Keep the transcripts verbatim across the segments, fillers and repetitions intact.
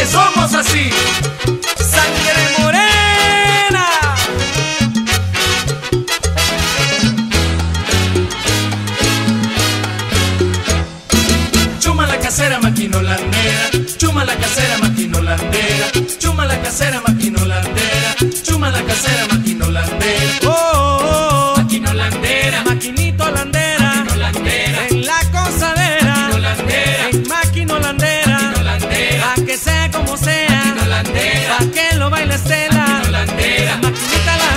porque somos así. Sangre morena. Chuma la casera, máquina holandera. Chuma la casera, máquina holandera. Chuma la casera, máquina holandera. Chuma la casera, máquina holandera. Oh, oh, oh. Máquina holandera. Maquinito holandera. Máquina holandera. En la cosadera. Máquina holandera. En máquina holandera. Máquina holandera. Pa' que sea como sea. Máquina holandera. Pa' que lo baile Estela. Máquina holandera. Maquinita la.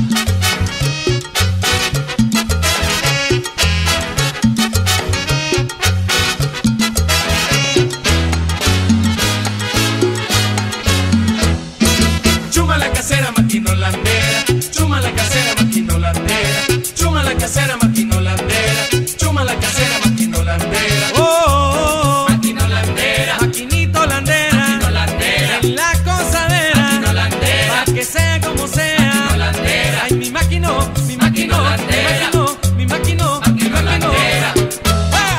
Chuma la casera, máquina holandera. Chuma la casera, máquina holandera. Chuma la casera, máquina holandera. Chuma la casera, máquina holandera. Oh, oh, oh. Máquina holandera. Maquinito holandera. Máquina holandera. En la cosadera. Máquina holandera. Pa' que sea como sea. Máquina holandera. Ay, mi máquino, mi Máquina máquino, mi holandera. máquino, mi máquino, mi Máquina máquino. holandera. ¡Ah!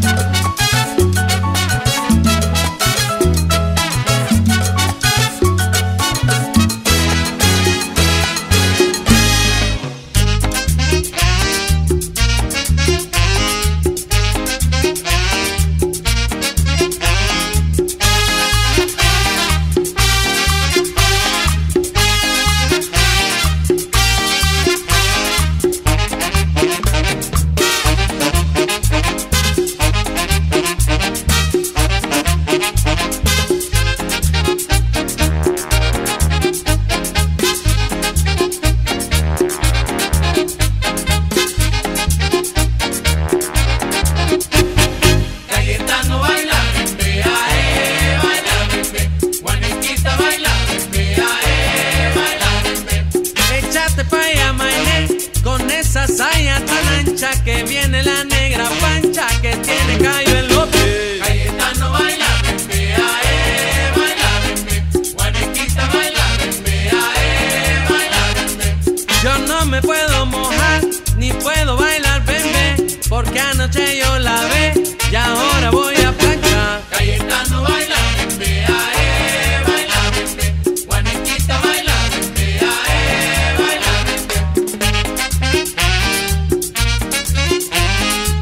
Cayetano baila bembe, ae, baila bembe. Juaniquita baila bembe, ae, baila bembe. Échate pa' allá, Maine, con esa saya tan ancha que viene la negra pancha que tiene callo en los pies. Cayetano baila bembe, ae, baila bembe. Juaniquita baila bembe, ae, baila bembe. Yo no me puedo mojar, ni puedo bailar bembe, porque anoche yo la ve y ahora voy a planchar. Cayetano baila bembe, ae, baila bembe. Juaniquita baila bembe, ae, baila bembe.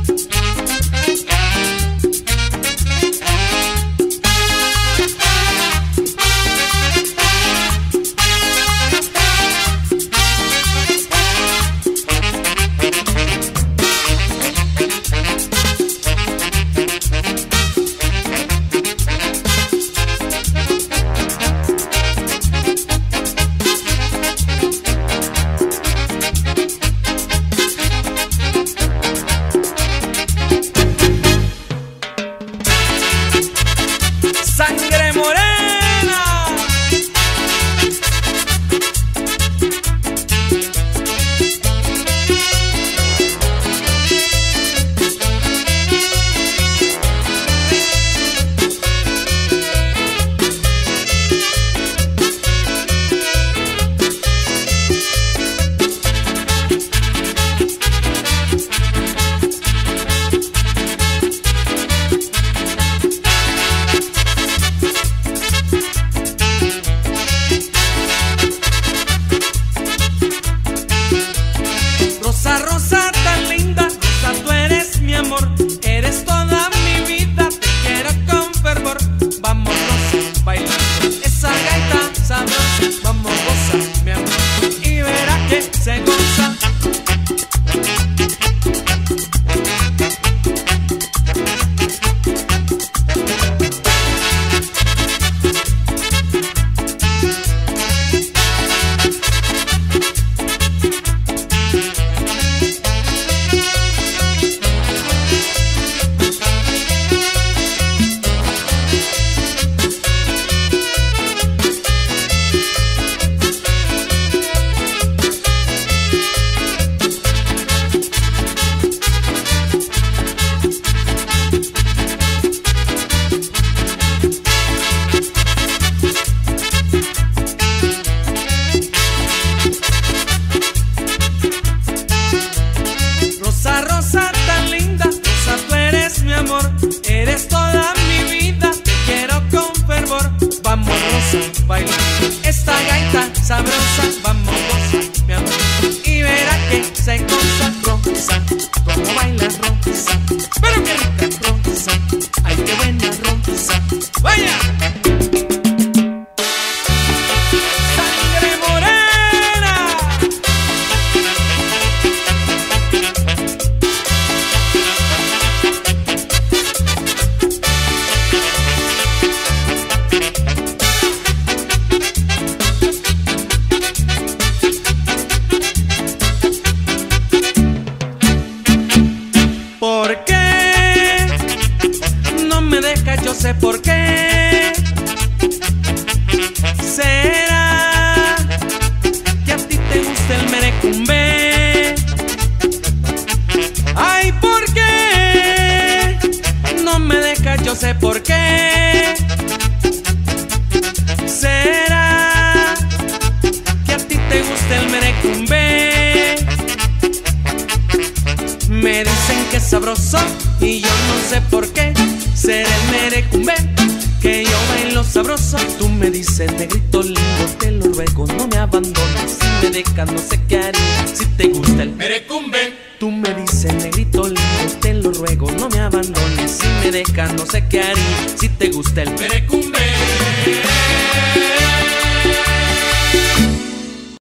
goza, baila esta gaita sabrosa, vamos goza, mi amor, y verá que se goza, rosa, como baila rosa, pero qué rica rosa, ay qué buena rosa, vaya. Sangre morena. ¿Por qué no me dejas? Yo sé por qué. ¿Será que a ti te gusta el merecumbe? Ay, ¿por qué no me dejas? Yo sé por qué. ¿Será que a ti te gusta el merecumbe? Me dicen que es sabroso y yo no sé por qué. Será el merecumbe que yo bailo sabroso. Tú me dices, negrito lindo, te lo ruego, no me abandones. Si me dejas no sé qué haría, si te gusta el merecumbe. Tú me dices, negrito lindo, te lo ruego, no me abandones. Si me dejas no sé qué haría, si te gusta el merecumbe.